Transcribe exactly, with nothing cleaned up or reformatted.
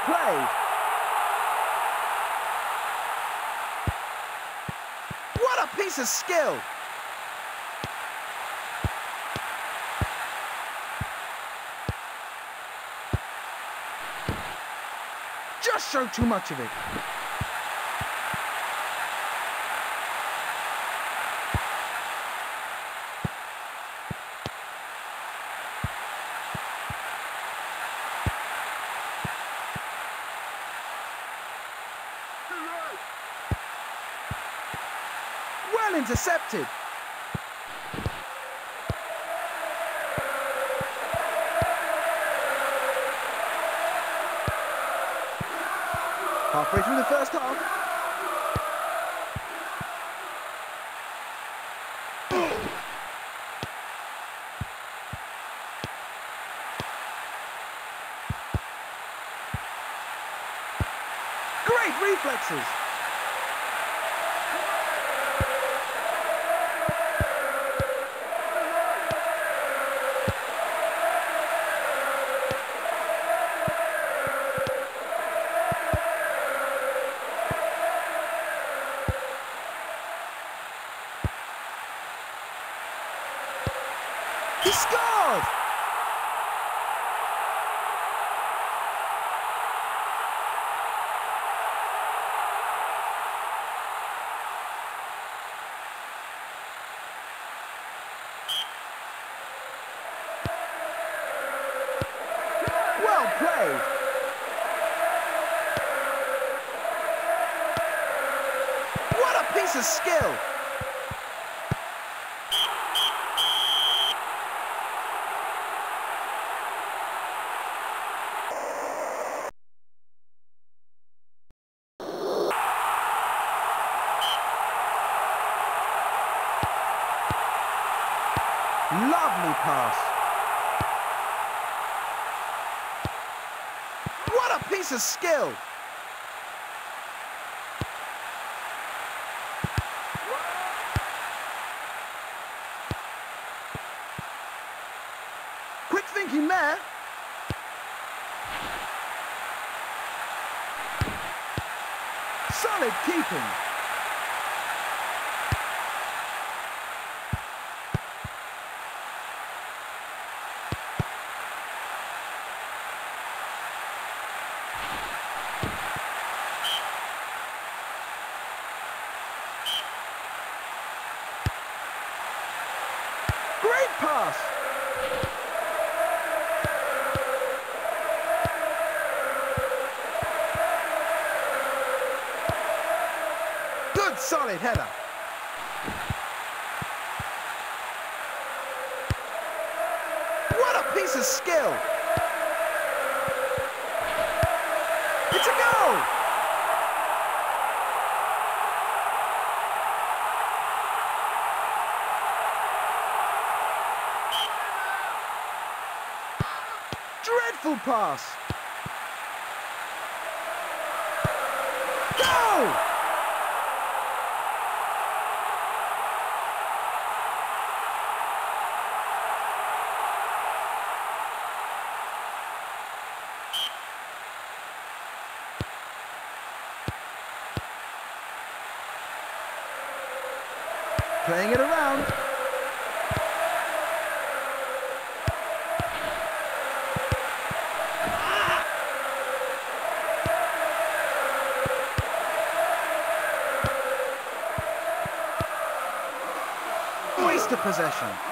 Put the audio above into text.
played. What a piece of skill. Just showed too much of it. Well intercepted. Halfway through the first half. Great reflexes. He scored! Well played. What a piece of skill. Lovely pass. What a piece of skill. Quick thinking there. Solid keeping. Great pass. Good solid header. What a piece of skill. It's a goal. Dreadful pass. Go! Playing it around. Waste of possession.